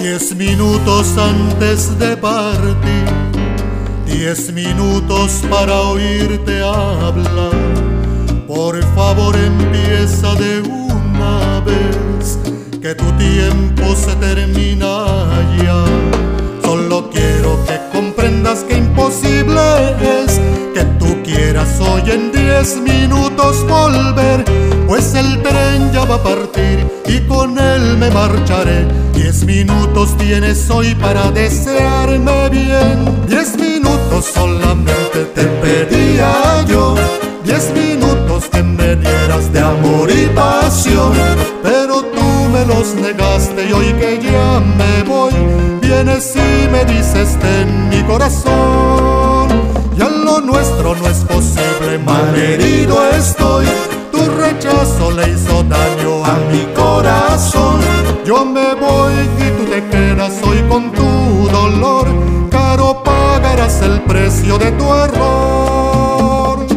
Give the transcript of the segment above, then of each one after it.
10 minutos antes de partir, 10 minutos para oírte hablar. Por favor empieza de una vez, que tu tiempo se termina ya. Solo quiero que comprendas que imposible es que tú quieras hoy en 10 minutos volver, pues el tren ya va a partir y con él me marcharé. 10 minutos tienes hoy para desearme bien. 10 minutos solamente te pedía yo, 10 minutos que me dieras de amor y pasión, pero tú me los negaste y hoy que ya me voy, vienes y me dices ten mi corazón. Ya lo nuestro no es posible, malherido estoy, tu rechazo le hizo daño a mi corazón. Yo me voy y tú te quedas hoy con tu dolor, caro pagarás el precio de tu error.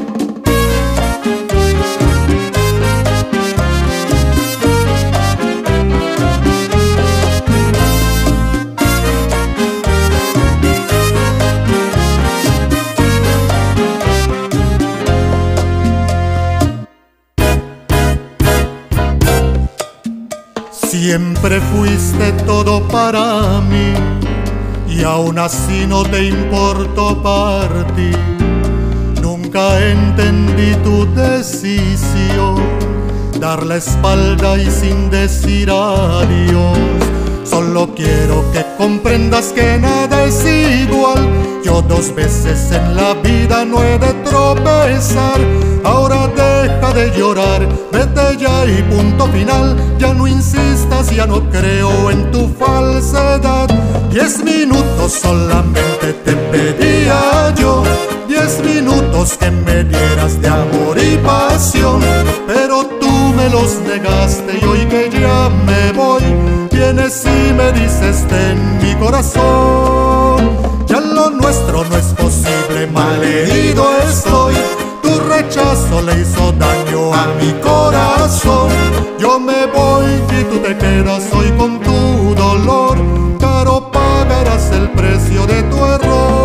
Siempre fuiste todo para mí y aún así no te importó partir. Nunca entendí tu decisión, dar la espalda y sin decir adiós. Solo quiero que comprendas que nada es igual. Yo 2 veces en la vida no he de tropezar. Ahora deja de llorar, vete ya y punto final. Ya no insistas, ya no creo en tu falsedad. 10 minutos solamente te pedía yo, 10 minutos que me dieras de amor y pasión, pero tú me los negaste y hoy que ya me voy, vienes y me dices ten mi corazón. Ya lo nuestro no es posible, malherido estoy, tu rechazo le hizo daño a mi corazón. Yo me voy y tú te quedas hoy con tu dolor, caro pagarás el precio de tu error.